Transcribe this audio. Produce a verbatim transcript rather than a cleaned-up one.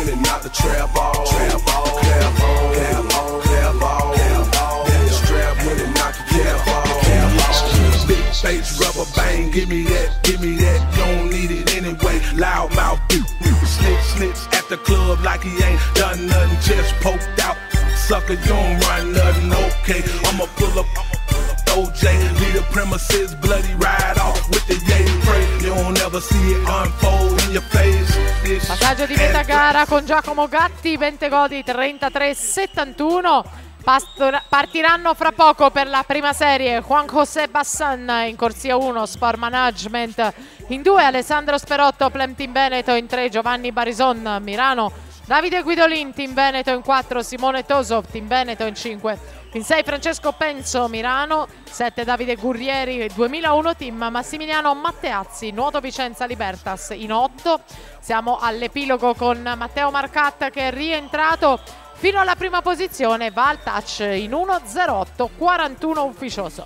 when it knock the trap off. Trap off, clap on, clap on, clap on, clap on. That strap when it knock your cap off. Cap off. Big face, rubber bang, give me that, give me that. You don't need it anyway. Loud mouth, snitch, snitch at the club like he ain't done nothing, just poked out. Sucker, you don't run nothing, okay. I'ma pull up O J, leave the premises, bloody ride off with the yay spray. You don't ever see it unfold in your face. Passaggio di metà gara con Giacomo Gatti, Bentegodi trentatré settantuno. Partiranno fra poco per la prima serie Juan José Bassan in corsia uno, Sport Management in due, Alessandro Sperotto, Plem Team Veneto in tre, Giovanni Barison, Mirano, Davide Guidolin, Team Veneto in quattro, Simone Toso, Team Veneto in cinque, in sei Francesco Penso, Mirano, sette Davide Gurrieri, duemilauno Team Massimiliano Matteazzi, Nuoto Vicenza Libertas in otto. Siamo all'epilogo con Matteo Marcat che è rientrato fino alla prima posizione, va al touch in uno zero otto quarantuno ufficioso.